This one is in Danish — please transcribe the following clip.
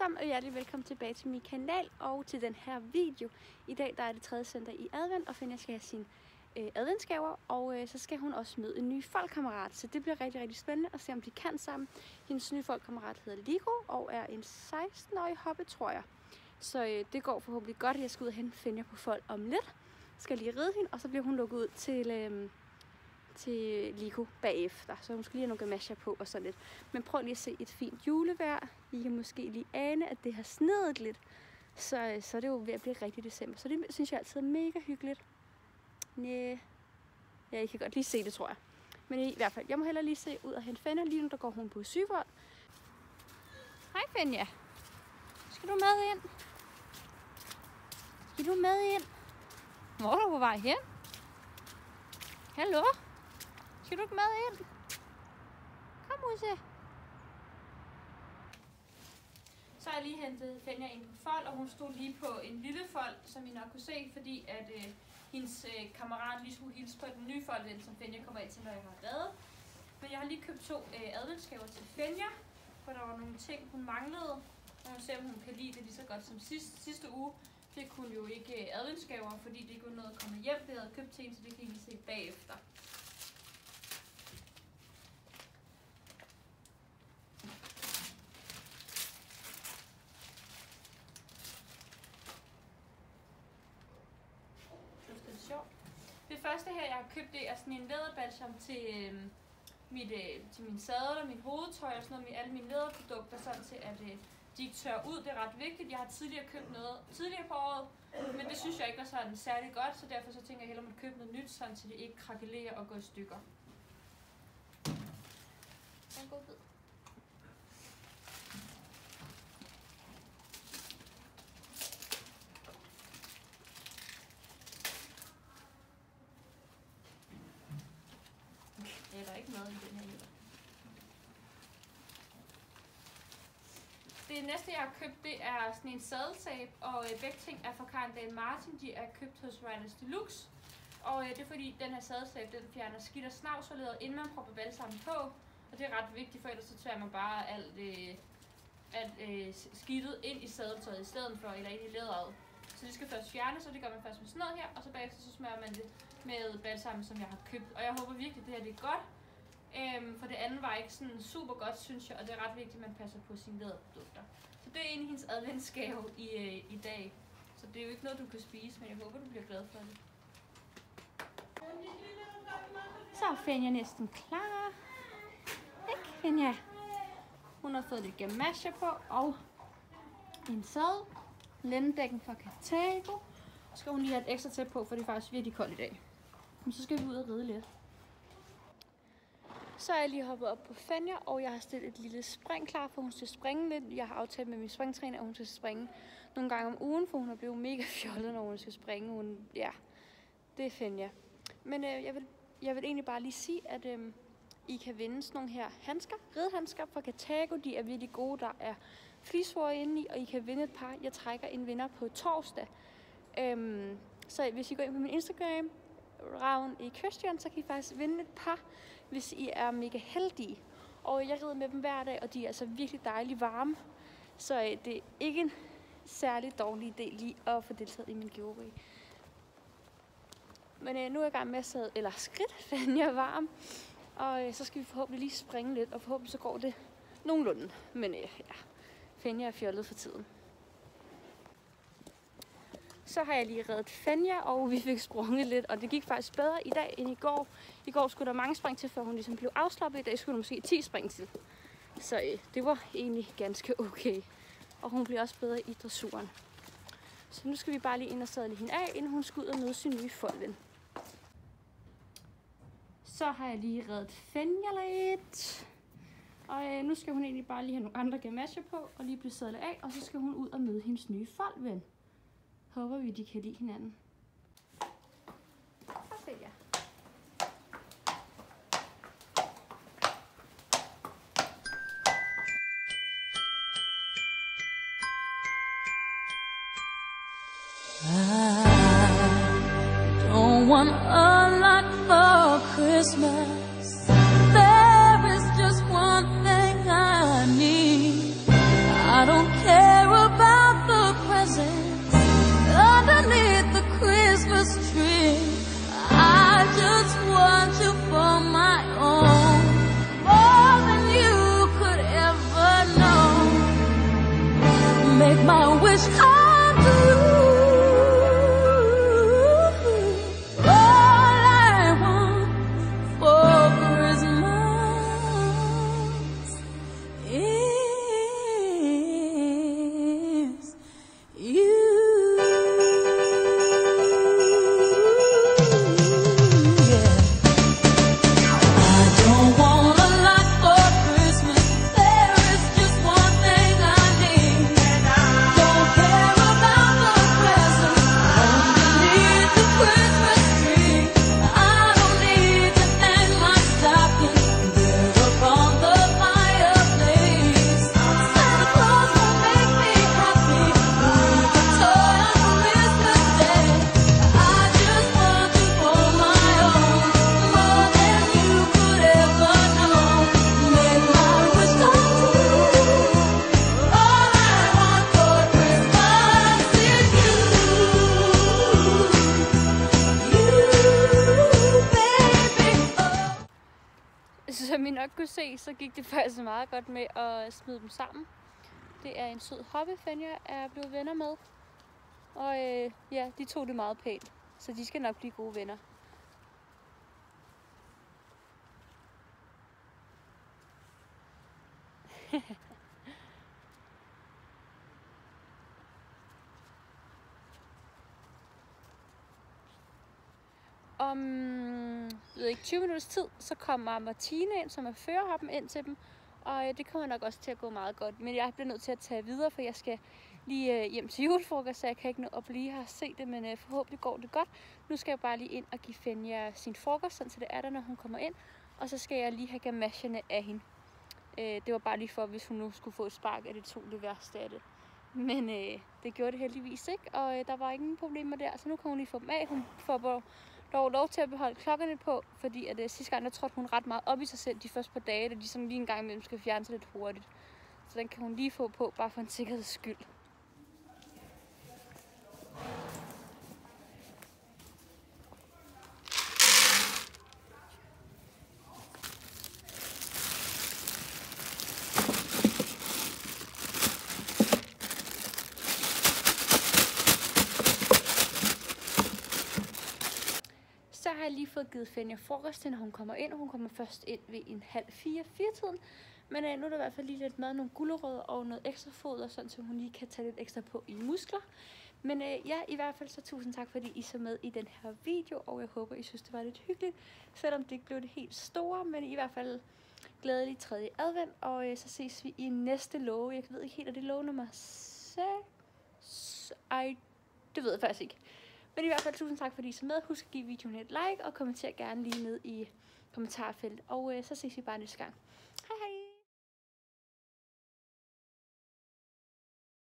sammen, og hjertelig velkommen tilbage til min kanal og til den her video. I dag der er det 3. søndag i advent, og Fenja skal have sine adventsgaver, og så skal hun også møde en ny foldkammerat. Så det bliver rigtig, rigtig spændende at se, om de kan sammen. Hendes nye foldkammerat hedder Lico og er en 16-årig hoppe, tror jeg. Så det går forhåbentlig godt. Jeg skal ud og hente Fenja på fold om lidt. Skal lige ride hende, og så bliver hun lukket ud til Lico bagefter. Så hun skal lige have nogle gamasjer på og sådan lidt. Men prøv lige at se et fint julevejr. I kan måske lige ane, at det har snedet lidt. Så er det jo ved at blive rigtig december. Så det synes jeg altid er mega hyggeligt. Næh. Ja, I kan godt lige se det, tror jeg. Men i hvert fald, jeg må hellere lige se ud og hente Fenja. Lige nu der går hun på sygevold. Hej Fenja. Skal du med ind? Skal du med ind? Hvor er du på vej hen? Hallo? Skal du ikke med ind? Kom, Musse. Så har jeg lige hentet Fenja ind på fold, og hun stod lige på en lille fold, som I nok kunne se, fordi at hendes kammerat lige skulle hilse på den nye fold, som Fenja kommer ind til, når jeg har reddet. Men jeg har lige købt 2 adventsgaver til Fenja, for der var nogle ting, hun manglede. Og hun ser, om hun kan lide det lige så godt som sidste uge. Fik hun jo ikke adventsgaver, fordi det ikke var noget at komme hjem. Det havde købt til hende, så det kan I lige se bagefter. Det første her, jeg har købt, det er sådan en læderbalsam til min sadel og mit hovedtøj og sådan noget, med alle mine læderprodukter, sådan til at de ikke tørrer ud. Det er ret vigtigt. Jeg har tidligere købt noget tidligere på året, men det synes jeg ikke var sådan særlig godt, så derfor så tænker jeg hellere at købe noget nyt, sådan til det ikke krakelerer og går i stykker. En god bid. Der er ikke noget i den her heller. Det næste jeg har købt, det er sådan en sadeltape, og begge ting er fra Karen Dahl Martin. De er købt hos Riders Deluxe. Og det er fordi den her sadeltape, den fjerner skidt og snavsforleder, inden man propper balsammen på. Og det er ret vigtigt, for ellers så tværer man bare alt skidtet ind i sadeltøjet i stedet for, eller ind i læderet. Så det skal først fjernes, og det gør man først med sådan noget her, og så bagefter så smører man det med balsam, som jeg har købt. Og jeg håber virkelig, at det her det er godt. For det andet var ikke sådan super godt, synes jeg, og det er ret vigtigt, at man passer på sine læderprodukter. Så det er egentlig hendes adventsgave i dag. Så det er jo ikke noget, du kan spise, men jeg håber, du bliver glad for det. Så er Fenja næsten klar. Ikke, Fenja? Hun har fået lidt gamasjer på, og en sadel. Lændedækken fra Cartago. Så skal hun lige have et ekstra tæppe på, for det er faktisk virkelig koldt i dag. Men så skal vi ud og ride lidt. Så er jeg lige hoppet op på Fenja, og jeg har stillet et lille spring klar, for hun skal springe lidt. Jeg har aftalt med min springtræner, at hun skal springe nogle gange om ugen, for hun er blevet mega fjollet, når hun skal springe. Ja, det er Fenja. Men jeg vil egentlig bare lige sige, at I kan vinde sådan nogle her handsker, ridehandsker fra Cartago. De er virkelig gode, der er flisvore inde i, og I kan vinde et par. Jeg trækker en vinder på torsdag. Så hvis I går ind på min Instagram, Ravn i Christian, så kan I faktisk vinde et par, hvis I er mega heldige. Og jeg rider med dem hver dag, og de er altså virkelig dejligt varme. Så det er ikke en særlig dårlig idé lige at få deltaget i min giveaway. Men nu er jeg i gang med at skridt, Fenja er varm. Og så skal vi forhåbentlig lige springe lidt, og forhåbentlig så går det nogenlunde. Men ja, Fenja er fjollet for tiden. Så har jeg lige reddet Fenja, og vi fik sprunget lidt, og det gik faktisk bedre i dag end i går. I går skulle der mange spring til, før hun ligesom blev afslappet. I dag skulle der måske 10 spring til. Så det var egentlig ganske okay. Og hun bliver også bedre i dressuren. Så nu skal vi bare lige ind og sadle hende af, inden hun skal ud og møde sin nye foldven. Så har jeg lige reddet Fenja lidt. Og nu skal hun egentlig bare lige have nogle andre gamasjer på, og lige blive sadlet af, og så skal hun ud og møde hendes nye foldven. Håber vi, de kan lide hinanden. Og Fenja. I don't want a lot for Christmas. There is just one thing I need. I don't care tree. I just want you for my own, more than you could ever know. Make my wish come true. All I want for Christmas is you. Som I nok kunne se, så gik det faktisk meget godt med at smide dem sammen. Det er en sød hobby, Fenja er blevet venner med. Og ja, de tog det meget pænt, så de skal nok blive gode venner. Om 20 minutters tid, så kommer Martine ind, som er førerhoppen, ind til dem. Og det kommer nok også til at gå meget godt. Men jeg bliver nødt til at tage videre, for jeg skal lige hjem til julefrokost, så jeg kan ikke nå at blive her og se det. Men forhåbentlig går det godt. Nu skal jeg bare lige ind og give Fenja sin frokost, så det er der, når hun kommer ind. Og så skal jeg lige have gamasherne af hende. Det var bare lige for, hvis hun nu skulle få et spark, at det tog det værste af det. Men det gjorde det heldigvis ikke, og der var ingen problemer der. Så nu kan hun lige få dem af. Hun får lov til at beholde klokkerne på, fordi at sidste gang, der trådte hun ret meget op i sig selv de første par dage, da de sådan lige en gang imellem skal fjerne sig lidt hurtigt. Så den kan hun lige få på, bare for en sikkerheds skyld. Så har jeg lige fået givet Fenja frokost til, når hun kommer ind. Hun kommer først ind ved 3:30-4-tiden. Men nu er der i hvert fald lige lidt mad, nogle gulerødder og noget ekstra foder, sådan så hun lige kan tage lidt ekstra på i muskler. Men ja, i hvert fald så tusind tak, fordi I så med i den her video, og jeg håber, I synes, det var lidt hyggeligt. Selvom det ikke blev det helt store, men i hvert fald glædelig 3. advent, og så ses vi i næste låge. Jeg ved ikke helt, er det låge nummer 6? Ej, det ved jeg faktisk ikke. Men i hvert fald tusind tak, fordi I så med. Husk at give videoen et like, og kommenter gerne lige ned i kommentarfeltet. Og så ses vi bare næste gang. Hej hej!